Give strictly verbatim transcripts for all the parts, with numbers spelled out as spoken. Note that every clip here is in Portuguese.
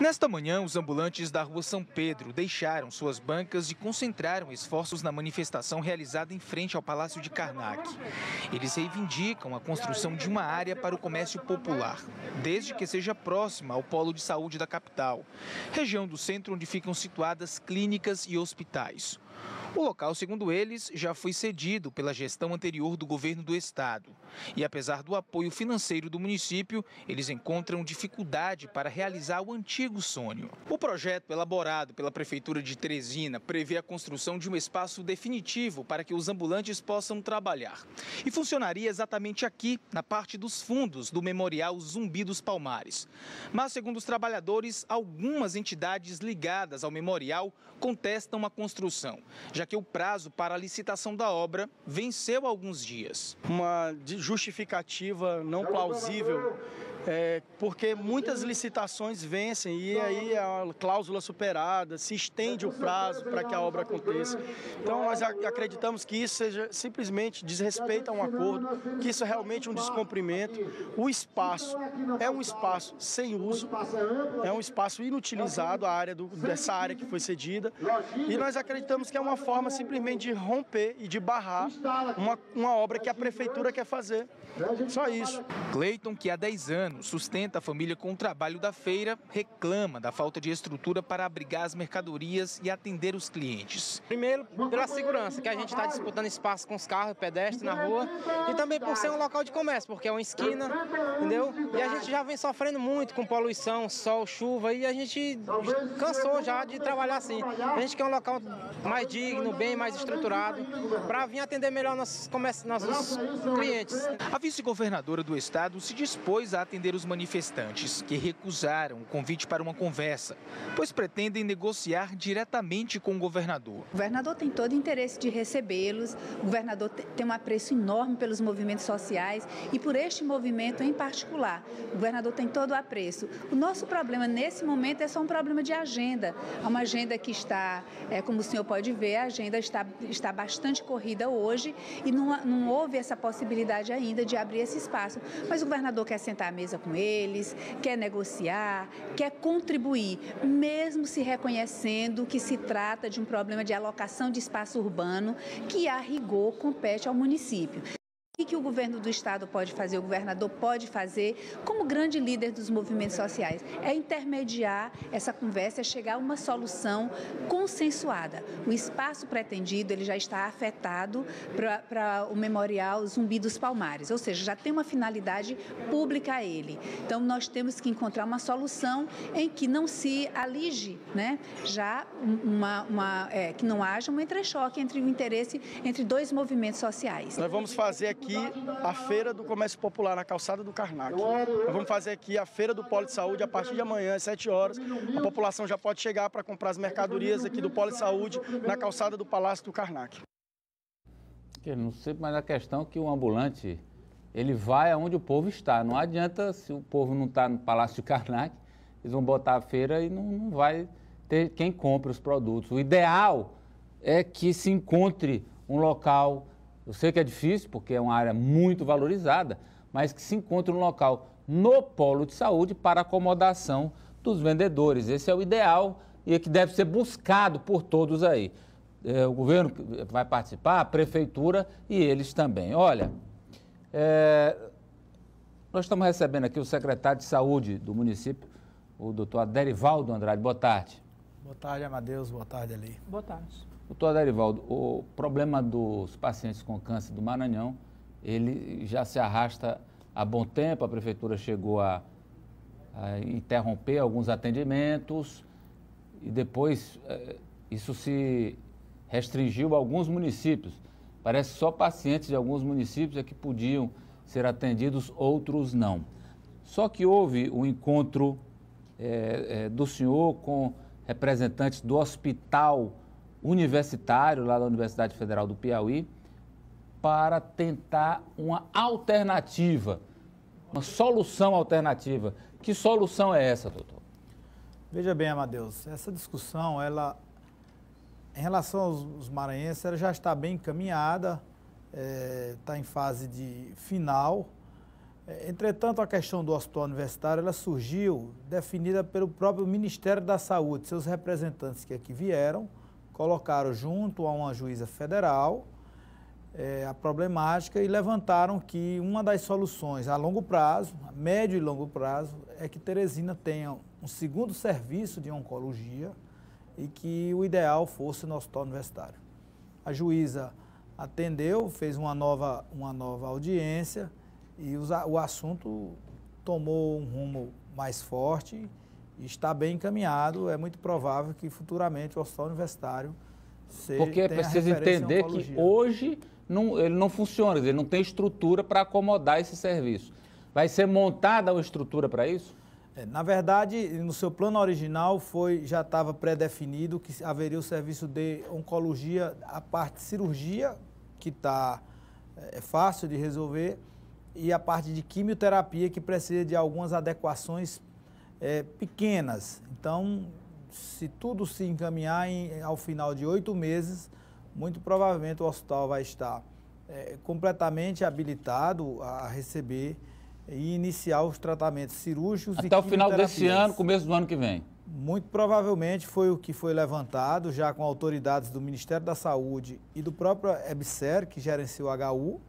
Nesta manhã, os ambulantes da Rua São Pedro deixaram suas bancas e concentraram esforços na manifestação realizada em frente ao Palácio de Karnak. Eles reivindicam a construção de uma área para o comércio popular, desde que seja próxima ao polo de saúde da capital, região do centro onde ficam situadas clínicas e hospitais. O local, segundo eles, já foi cedido pela gestão anterior do governo do estado. E apesar do apoio financeiro do município, eles encontram dificuldade para realizar o antigo sonho. O projeto elaborado pela Prefeitura de Teresina prevê a construção de um espaço definitivo para que os ambulantes possam trabalhar. E funcionaria exatamente aqui, na parte dos fundos do Memorial Zumbi dos Palmares. Mas, segundo os trabalhadores, algumas entidades ligadas ao memorial contestam a construção, já que o prazo para a licitação da obra venceu há alguns dias. Uma justificativa não plausível, é, porque muitas licitações vencem e aí a cláusula superada, se estende o prazo para que a obra aconteça. Então nós acreditamos que isso seja simplesmente desrespeito a um acordo, que isso é realmente um descumprimento. O espaço é um espaço sem uso, é um espaço inutilizado, a área do, dessa área que foi cedida, e nós acreditamos que é uma forma simplesmente de romper e de barrar uma, uma obra que a prefeitura quer fazer. Só isso. Cleiton, que há dez anos sustenta a família com o trabalho da feira, reclama da falta de estrutura para abrigar as mercadorias e atender os clientes. Primeiro, pela segurança, que a gente está disputando espaço com os carros, pedestres na rua, e também por ser um local de comércio, porque é uma esquina, entendeu? E a gente já vem sofrendo muito com poluição, sol, chuva, e a gente cansou já de trabalhar assim. A gente quer um local mais digno, bem mais estruturado, para vir atender melhor nossos, nossos clientes. A vice-governadora do estado se dispôs a atender os manifestantes, que recusaram o convite para uma conversa, pois pretendem negociar diretamente com o governador. O governador tem todo o interesse de recebê-los, o governador tem um apreço enorme pelos movimentos sociais e por este movimento em particular. O governador tem todo o apreço. O nosso problema nesse momento é só um problema de agenda. É uma agenda que está, é, como o senhor pode ver, a agenda está, está bastante corrida hoje e não, não houve essa possibilidade ainda de abrir esse espaço. Mas o governador quer sentar à mesa com eles, quer negociar, quer contribuir, mesmo se reconhecendo que se trata de um problema de alocação de espaço urbano que, a rigor, compete ao município. O que o governo do estado pode fazer, o governador pode fazer, como grande líder dos movimentos sociais? É intermediar essa conversa, é chegar a uma solução consensuada. O espaço pretendido ele já está afetado para o Memorial Zumbi dos Palmares, ou seja, já tem uma finalidade pública a ele. Então, nós temos que encontrar uma solução em que não se alige, né, já uma, uma, é, que não haja um entrechoque entre o interesse entre dois movimentos sociais. Nós vamos fazer aqui a Feira do Comércio Popular na calçada do Karnak. Nós vamos fazer aqui a Feira do Polo de Saúde a partir de amanhã, às sete horas. A população já pode chegar para comprar as mercadorias aqui do Polo de Saúde na calçada do Palácio do Karnak. Eu não sei, mas a questão é que o ambulante, ele vai aonde o povo está. Não adianta, se o povo não está no Palácio de Karnak, eles vão botar a feira e não, não vai ter quem compre os produtos. O ideal é que se encontre um local. Eu sei que é difícil, porque é uma área muito valorizada, mas que se encontre um local no polo de saúde para acomodação dos vendedores. Esse é o ideal e é que deve ser buscado por todos aí. É, o governo vai participar, a prefeitura e eles também. Olha, é, nós estamos recebendo aqui o secretário de saúde do município, o doutor Aderivaldo Andrade. Boa tarde. Boa tarde, Amadeus. Boa tarde, Ali. Boa tarde. Doutor Aderivaldo, o problema dos pacientes com câncer do Maranhão, ele já se arrasta há bom tempo, a prefeitura chegou a, a interromper alguns atendimentos e depois eh, isso se restringiu a alguns municípios. Parece que só pacientes de alguns municípios é que podiam ser atendidos, outros não. Só que houve um encontro eh, eh, do senhor com representantes do hospital universitário, lá da Universidade Federal do Piauí, para tentar uma alternativa, uma solução alternativa. Que solução é essa, doutor? Veja bem, Amadeus, essa discussão, ela, em relação aos, aos maranhenses, ela já está bem encaminhada, está é, em fase de final. Entretanto, a questão do hospital universitário, ela surgiu definida pelo próprio Ministério da Saúde. Seus representantes que aqui vieram, colocaram junto a uma juíza federal é, a problemática e levantaram que uma das soluções a longo prazo, a médio e longo prazo, é que Teresina tenha um segundo serviço de oncologia e que o ideal fosse no hospital universitário. A juíza atendeu, fez uma nova, uma nova audiência e os, o assunto tomou um rumo mais forte e está bem encaminhado. É muito provável que futuramente o hospital universitário seja, porque precisa entender que hoje não, ele não funciona, ele não tem estrutura para acomodar esse serviço. Vai ser montada uma estrutura para isso? É, na verdade, no seu plano original foi, já estava pré-definido que haveria o serviço de oncologia, a parte de cirurgia, que está é, fácil de resolver, e a parte de quimioterapia, que precisa de algumas adequações é, pequenas. Então, se tudo se encaminhar em, ao final de oito meses, muito provavelmente o hospital vai estar é, completamente habilitado a receber e iniciar os tratamentos cirúrgicos até o final desse ano, começo do ano que vem. Muito provavelmente foi o que foi levantado, já com autoridades do Ministério da Saúde e do próprio EBSER, que gerencia o H U.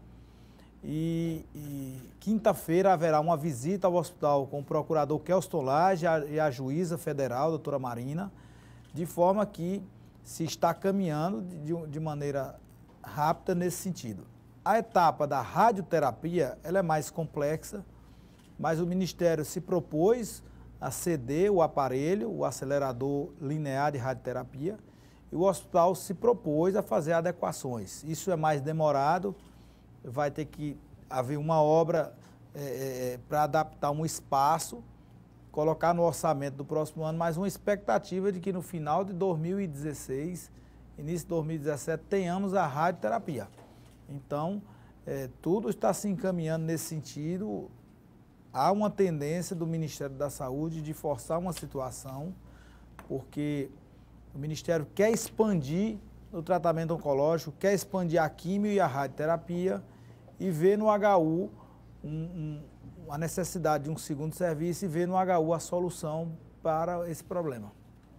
E, e quinta-feira haverá uma visita ao hospital com o procurador Kelston Lage e a juíza federal, a doutora Marina, de forma que se está caminhando de, de maneira rápida nesse sentido. A etapa da radioterapia ela é mais complexa, mas o Ministério se propôs a ceder o aparelho, o acelerador linear de radioterapia, e o hospital se propôs a fazer adequações. Isso é mais demorado, vai ter que haver uma obra é, é, para adaptar um espaço, colocar no orçamento do próximo ano, mas uma expectativa de que no final de dois mil e dezesseis, início de dois mil e dezessete, tenhamos a radioterapia. Então, é, tudo está se encaminhando nesse sentido. Há uma tendência do Ministério da Saúde de forçar uma situação, porque o Ministério quer expandir o tratamento oncológico, quer expandir a quimio e a radioterapia e vê no H U um, um, a necessidade de um segundo serviço e vê no H U a solução para esse problema.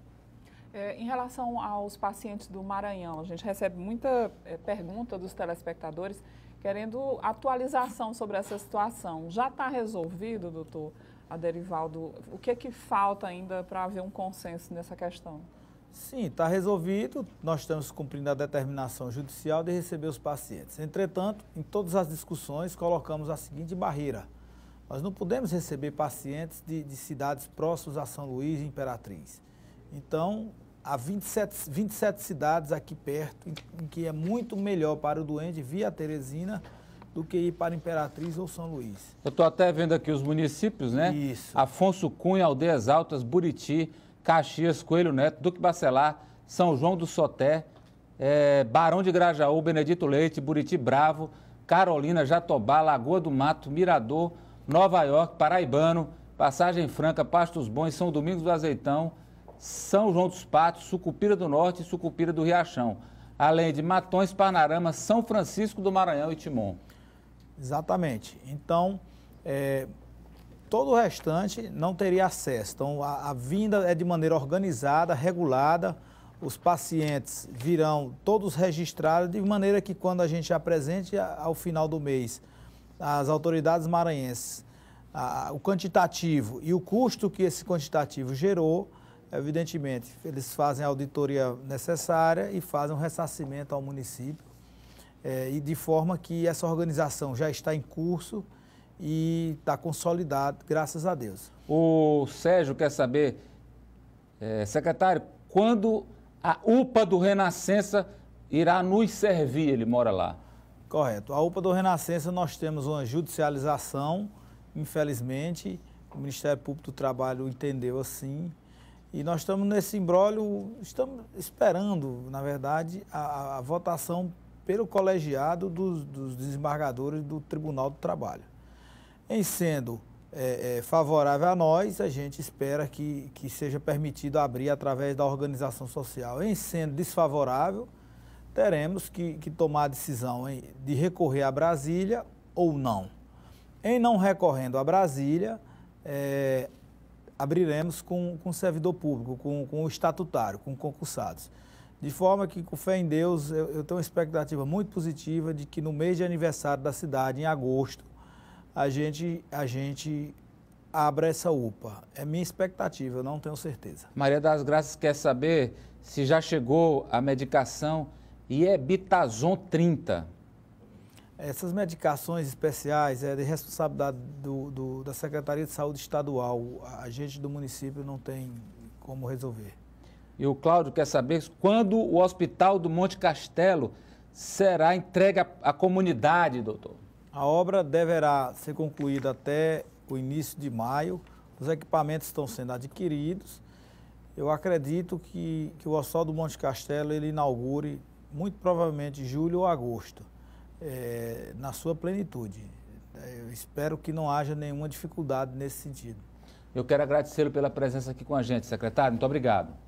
É, em relação aos pacientes do Maranhão, a gente recebe muita é, pergunta dos telespectadores querendo atualização sobre essa situação. Já está resolvido, doutor Aderivaldo? O que é que falta ainda para haver um consenso nessa questão? Sim, está resolvido. Nós estamos cumprindo a determinação judicial de receber os pacientes. Entretanto, em todas as discussões, colocamos a seguinte barreira. Nós não podemos receber pacientes de, de cidades próximas a São Luís e Imperatriz. Então, há vinte e sete, vinte e sete cidades aqui perto, em, em que é muito melhor para o doente vir a Teresina do que ir para Imperatriz ou São Luís. Eu estou até vendo aqui os municípios, né? Isso. Afonso Cunha, Aldeias Altas, Buriti, Caxias, Coelho Neto, Duque Bacelar, São João do Soté, é, Barão de Grajaú, Benedito Leite, Buriti Bravo, Carolina, Jatobá, Lagoa do Mato, Mirador, Nova York, Paraibano, Passagem Franca, Pastos Bons, São Domingos do Azeitão, São João dos Patos, Sucupira do Norte e Sucupira do Riachão, além de Matões, Parnarama, São Francisco do Maranhão e Timon. Exatamente. Então, é, todo o restante não teria acesso. Então, a, a vinda é de maneira organizada, regulada, os pacientes virão todos registrados, de maneira que quando a gente apresente ao final do mês as autoridades maranhenses a, o quantitativo e o custo que esse quantitativo gerou, evidentemente, eles fazem a auditoria necessária e fazem um ressarcimento ao município, é, e de forma que essa organização já está em curso e está consolidado, graças a Deus. O Sérgio quer saber, é, secretário, quando a U P A do Renascença irá nos servir? Ele mora lá. Correto. A U P A do Renascença nós temos uma judicialização, infelizmente, o Ministério Público do Trabalho entendeu assim, e nós estamos nesse imbróglio, estamos esperando, na verdade, a, a votação pelo colegiado dos, dos desembargadores do Tribunal do Trabalho. Em sendo é, é, favorável a nós, a gente espera que, que seja permitido abrir através da organização social. Em sendo desfavorável, teremos que, que tomar a decisão hein, de recorrer a Brasília ou não. Em não recorrendo a Brasília, é, abriremos com, com o servidor público, com, com o estatutário, com concursados. De forma que, com fé em Deus, eu, eu tenho uma expectativa muito positiva de que no mês de aniversário da cidade, em agosto, a gente, a gente abra essa U P A. É minha expectativa, eu não tenho certeza. Maria das Graças quer saber se já chegou a medicação Iebitazon trinta. Essas medicações especiais é de responsabilidade do, do, da Secretaria de Saúde Estadual. A gente do município não tem como resolver. E o Cláudio quer saber quando o Hospital do Monte Castelo será entregue à, à comunidade, doutor. A obra deverá ser concluída até o início de maio. Os equipamentos estão sendo adquiridos. Eu acredito que, que o Hospital do Monte Castelo ele inaugure muito provavelmente julho ou agosto, é, na sua plenitude. Eu espero que não haja nenhuma dificuldade nesse sentido. Eu quero agradecê-lo pela presença aqui com a gente, secretário. Muito obrigado.